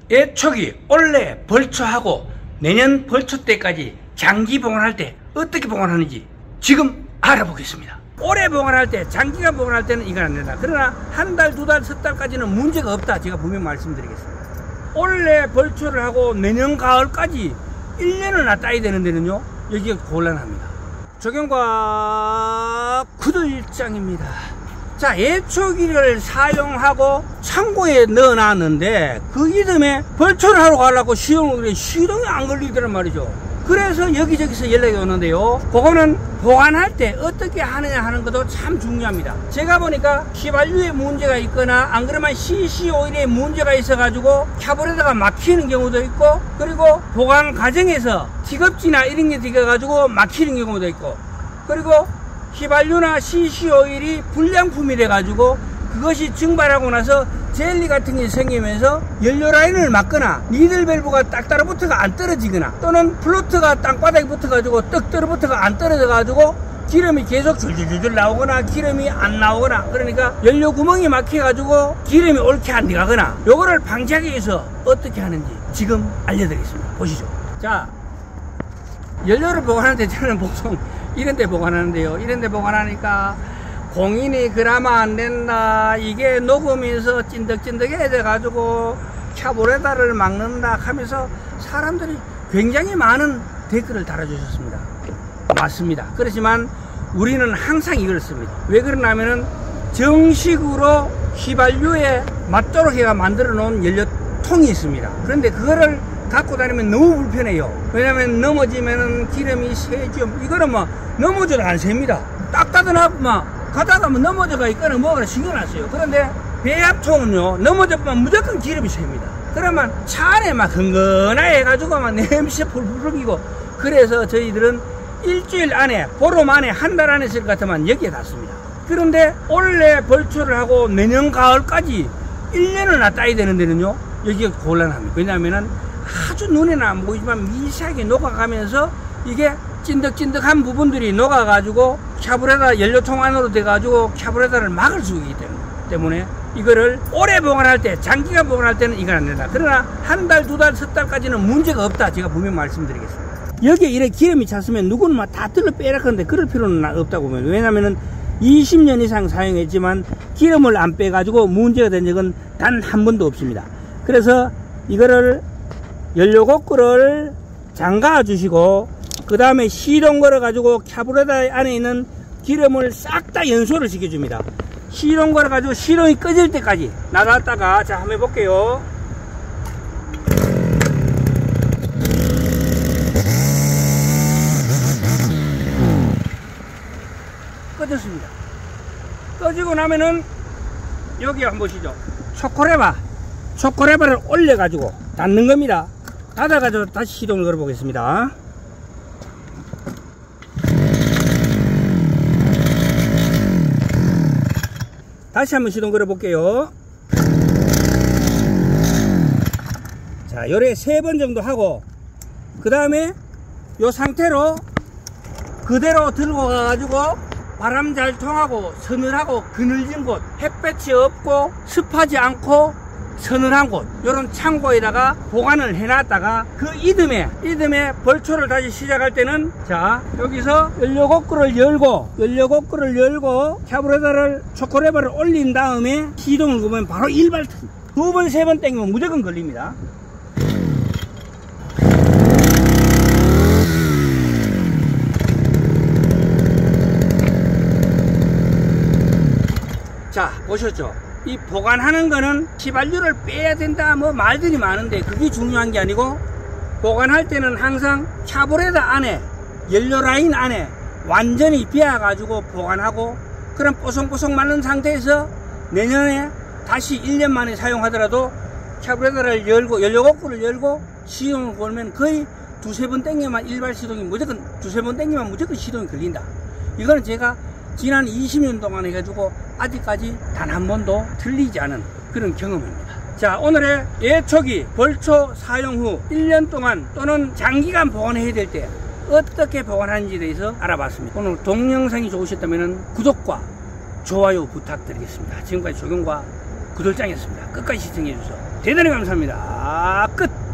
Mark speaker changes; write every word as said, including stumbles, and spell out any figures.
Speaker 1: 예초기 올해 벌초하고 내년 벌초 때까지 장기 보관할 때 어떻게 보관하는지 지금 알아보겠습니다. 오래 보관할 때, 장기간 보관할 때는 이건 안 된다. 그러나 한 달, 두 달, 석 달까지는 문제가 없다. 제가 분명히 말씀드리겠습니다. 올해 벌초를 하고 내년 가을까지 일 년을 놔둬야 되는 데는요, 여기가 곤란합니다. 적용과 구들장입니다. 자, 예초기를 사용하고 창고에 넣어놨는데 그 이듬해 벌초를 하러 가려고 시동을 그래 시동이 안 걸리더란 말이죠. 그래서 여기저기서 연락이 오는데요, 그거는 보관할 때 어떻게 하느냐 하는 것도 참 중요합니다. 제가 보니까 휘발유에 문제가 있거나 안 그러면 씨씨 오일에 문제가 있어 가지고 캬브레터가 막히는 경우도 있고, 그리고 보관 과정에서 티겁지나 이런 게 들어 가지고 막히는 경우도 있고, 그리고 휘발유나 씨씨 오일이 불량품이 돼 가지고 그것이 증발하고 나서 젤리 같은 게 생기면서 연료 라인을 막거나 니들 밸브가 딱 따라붙어가 안 떨어지거나, 또는 플로트가 땅바닥에 붙어가지고 떡 떨어붙어가 안 떨어져가지고 기름이 계속 줄줄줄 나오거나 기름이 안 나오거나, 그러니까 연료 구멍이 막혀가지고 기름이 옳게 안 들어가거나, 요거를 방지하기 위해서 어떻게 하는지 지금 알려드리겠습니다. 보시죠. 자, 연료를 보관하는데 저는 보통 이런 데 보관하는데요, 이런 데 보관하니까 공인이 그나마 안 된다, 이게 녹으면서 찐득찐득해져 가지고 캬브레터를 막는다 하면서 사람들이 굉장히 많은 댓글을 달아주셨습니다. 맞습니다. 그렇지만 우리는 항상 이걸 씁니다. 왜 그러냐면은 정식으로 휘발유에 맞도록 해가 만들어 놓은 연료통이 있습니다. 그런데 그거를 갖고 다니면 너무 불편해요. 왜냐면 넘어지면은 기름이 새죠. 이거는 뭐 넘어져도 안 셉니다. 딱 닫아놔 막 가다가 뭐 넘어져가 있거나 뭐거나 신경 안 써요. 그런데 배합통은요, 넘어져면 무조건 기름이 셉니다. 그러면 차 안에 막 흥건하게 해가지고 막 냄새 풀풀 풍기고, 그래서 저희들은 일주일 안에, 보름 안에, 한 달 안에 쓸 것 같으면 여기에 닿습니다. 그런데 올해 벌초를 하고 내년 가을까지 일 년을 놔둬야 되는 데는요, 여기가 곤란합니다. 왜냐하면은 아주 눈에는 안 보이지만 미세하게 녹아가면서 이게 찐득찐득한 부분들이 녹아가지고 캬브레터 연료통 안으로 돼가지고 캬브레터를 막을 수 있기 때문에 이거를 오래 보관할 때, 장기간 보관할 때는 이건 안 된다. 그러나 한 달, 두 달, 석 달까지는 문제가 없다. 제가 분명히 말씀드리겠습니다. 여기에 이렇게 기름이 찼으면 누구는 막 다 뜰러 빼라 하는데 그럴 필요는 없다고 봅니다. 왜냐면은 이십 년 이상 사용했지만 기름을 안 빼가지고 문제가 된 적은 단 한 번도 없습니다. 그래서 이거를 연료 거꾸를 잠가 주시고, 그 다음에 시동 걸어 가지고 캬브레터 안에 있는 기름을 싹 다 연소를 시켜줍니다. 시동 걸어 가지고 시동이 꺼질 때까지 나갔다가, 자 한번 해볼게요. 꺼졌습니다. 꺼지고 나면은 여기 한번 보시죠. 초코레바 초코레바를 올려 가지고 닫는 겁니다. 닫아 가지고 다시 시동을 걸어 보겠습니다. 다시 한번 시동 걸어 볼게요. 자, 요래 세 번 정도 하고, 그 다음에 요 상태로 그대로 들고 가가지고 바람 잘 통하고 서늘하고 그늘진 곳, 햇볕이 없고 습하지 않고 서늘한 곳, 요런 창고에다가 보관을 해놨다가 그 이듬해 이듬해 벌초를 다시 시작할 때는, 자 여기서 연료 거꾸를 열고 연료 거꾸를 열고 캬브레터를 초코레버를 올린 다음에 시동을 걸면 바로 일발 두 번 세 번 땡기면 무조건 걸립니다. 자, 보셨죠? 이 보관하는 거는 휘발유를 빼야 된다 뭐 말들이 많은데 그게 중요한 게 아니고, 보관할 때는 항상 캬브레터 안에, 연료 라인 안에 완전히 비워 가지고 보관하고, 그럼 뽀송뽀송 마른 상태에서 내년에 다시 일 년 만에 사용하더라도 캬브레터를 열고 연료 거꾸를 열고 시동을 걸면 거의 두세 번 땡기면 일발 시동이 무조건, 두세 번 땡기면 무조건 시동이 걸린다. 이거는 제가 지난 이십 년 동안 해가지고 아직까지 단 한 번도 틀리지 않은 그런 경험입니다. 자, 오늘의 예초기 벌초 사용 후 일 년 동안 또는 장기간 보관해야 될 때 어떻게 보관하는지에 대해서 알아봤습니다. 오늘 동영상이 좋으셨다면 구독과 좋아요 부탁드리겠습니다. 지금까지 조경과 구돌장이었습니다. 끝까지 시청해 주셔서 대단히 감사합니다. 끝.